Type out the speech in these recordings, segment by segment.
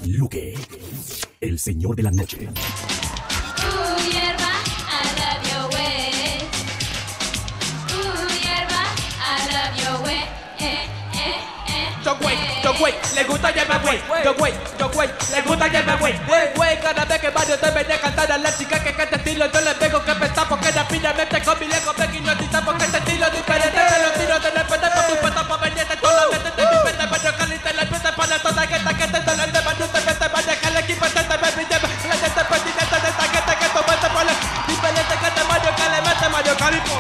Luque, el señor de la noche. Hierba, I love your way. Hierba, I love your way. Yo güey, le gusta hierba güey. Yo güey, le gusta hierba güey. Güey, cada vez que Mario debe de cantar a la chica que canta estilo, yo le pego que pesa porque rápidamente con mi lejos me hipnotiza porque este estilo diferente me lo tiro de repente por tu puesta para venirte solamente de mi mente para caliente la pieza para toda esta que te salen de mano te vete para dejar el equipo te me lleva la gente pertinente de esta gente que tomaste por el diferente que te Mario que le mete Mario Calipo.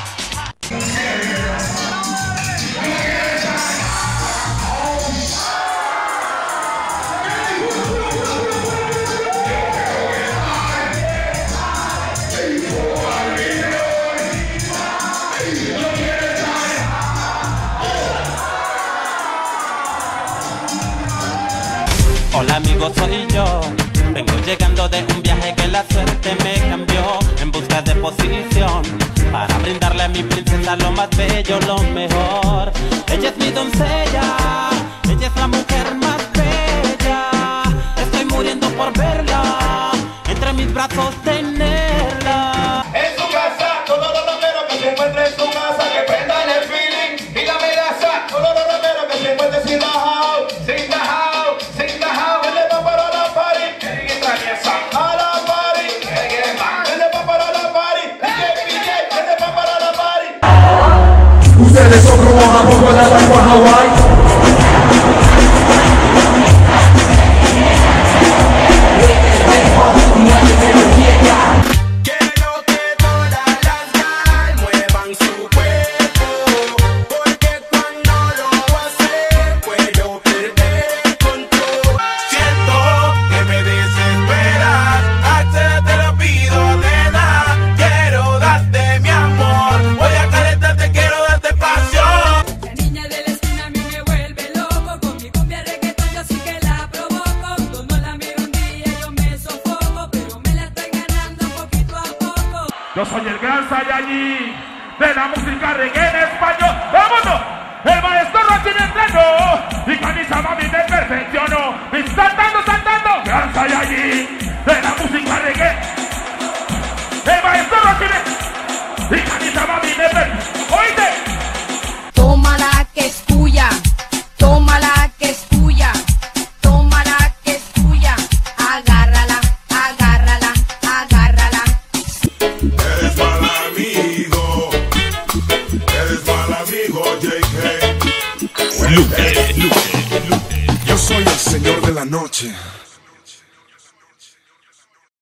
Hola amigos, soy yo. Vengo llegando de un viaje que la suerte me cambió en busca de posición para brindarle a mi princesa lo más bello, lo mejor. Ella es mi doncella, ella es la mujer más bella. Estoy muriendo por verla, entre mis brazos tenerla. En su casa, todos los raperos que se encuentren en su casa, que prendan el feeling y la amenaza. Todos los raperos que se encuentren sin the house, sin the house, sin the house. Él le va para la party, que traviesa a la party. Él le va para la party, él le va para la party. Ustedes son como Japón, Canadá, con Hawái. Yo soy el gran Saiyajin de la música reggae en español. ¡Vámonos! El maestro Rocky me entrenó y con esa mami me perfeccionó. ¡Me saltando! Gran Saiyajin de la música reggae. El maestro Rocky me... y con esa mami me perfeccionó. ¡Oíste! Tómala que es tuya. Tómala que es tuya. Tómala que es tuya. Agárrala, agárrala, agárrala. Eres mal amigo, JK. Luque. Yo soy el señor de la noche.